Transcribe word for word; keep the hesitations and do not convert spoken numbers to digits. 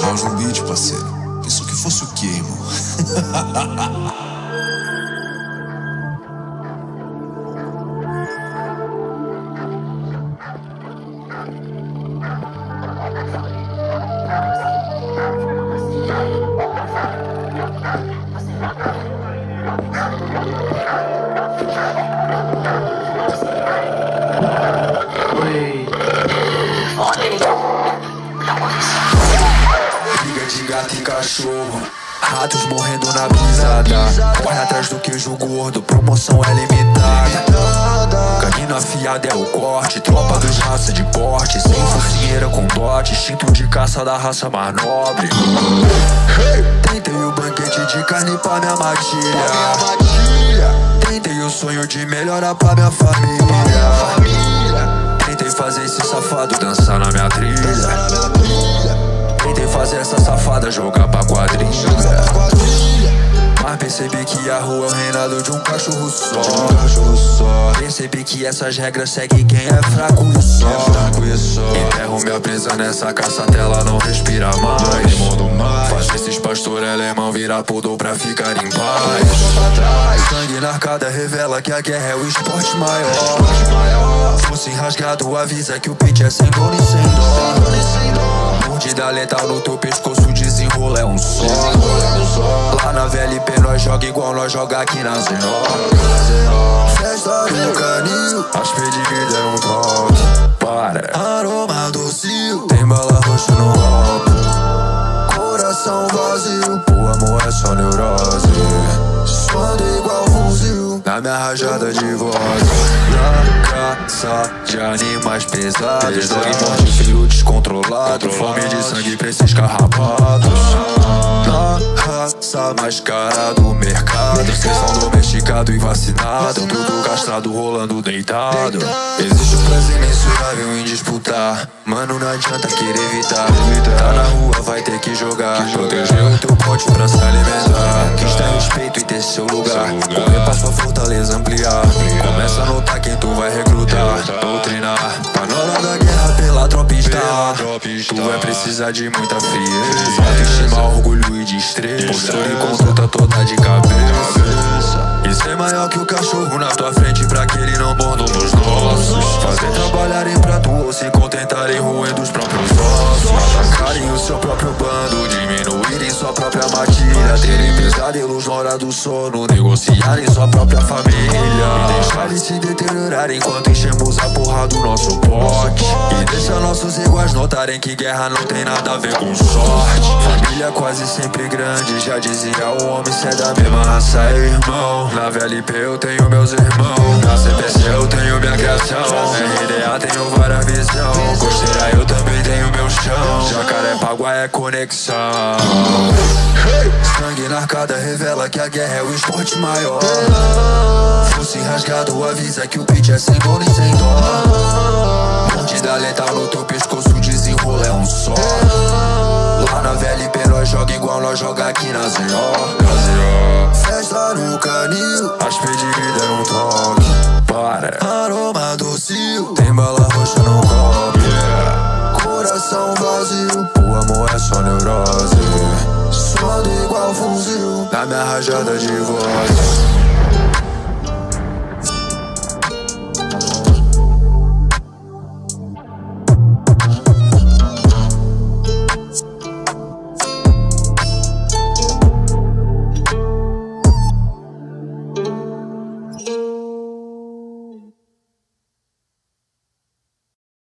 Bahls no beat, parceiro. Pensou que fosse o quê, irmão? Briga de gato e cachorro, ratos morrendo na pisada. Corre atrás do queijo gordo, promoção é limitada. Canino afiado é o corte, tropa dos raça de porte. Sem focinheira com dote, instinto de caça da raça mais nobre. Tentei o banquete de carne pra minha matilha. Tentei o sonho de melhorar pra minha família. Tentei fazer esse safado dançar na minha trilha. Tentei fazer essa safada jogar pra quadrilha. Mas percebi que a rua é o reinado de um cachorro só. Percebi que essas regras seguem quem é fraco e só. Enterro minha presa nessa caça até ela não respira mais. Faz esses pastor alemão virar Poodle pra ficar em paz. Sangue na arcada revela que a guerra é o esporte maior. Fosse rasgado avisa que o pitch é sem dono e sem dó. Mordida letal no teu pescoço, desenrola é um só. Lá na V L P nós joga igual nós joga aqui na Zenó. Festa no canil, as pedidas é um toque. Para, aroma docio, tem bala roxa no copo. Coração vazio, o amor é só neurose. Suando igual fuzil, na minha rajada de voz. Na caça de animais pesados, dog morte, filho descontrolado, fome de sangue pra esses carrapatos. Na raça mais cara do mercado, cês são domesticado e vacinado, tudo castrado rolando deitado. Existe um prazer mensurável em disputar, mano, não adianta querer evitar. Tá na rua, vai ter que jogar, proteger o teu pote pra se alimentar. Quis ter respeito e ter seu lugar, correr pra sua fortaleza ampliar. Começa a notar quem tu vai recrutar, doutrinar. Pra na hora da guerra pela tropa estar, tu vai precisar de muita frieza, autoestima, orgulho e destreza, postura e conduta toda de cabeça. E ser maior que o cachorro na tua frente pra que ele não morda nos nossos. Fazer trabalharem pra tu ou se contentarem roendo os próprios ossos. Atacarem o seu próprio bando, diminuírem sua própria matilha, terem pesadelos na hora do sono, negociarem sua própria família e deixarem se deteriorar enquanto enchemos a porra do nosso pote. E deixa nossos iguais notarem que guerra não tem nada a ver com sorte. Família quase sempre grande, já dizia o homem, se é da mesma raça é irmão. Na V L P eu tenho meus irmãos, na C P C eu tenho minha criação, R D A tenho várias visão, costeira eu também tenho meu chão. Jacarepaguá é conexão. Sangue na arcada revela que a guerra é o esporte maior. Fosse rasgado avisa que o pitch é sem dono e sem dó. Mordida letal no teu pescoço, desenrola é um só. Lá na V L P nós joga igual nós joga aqui na Zenó. Festa no canil, as pedidas é um toque. Para, aroma docio, tem bala roxa no copo. Coração vazio, o amor é só neurose. Suando igual fuzil, na minha rajada de voz.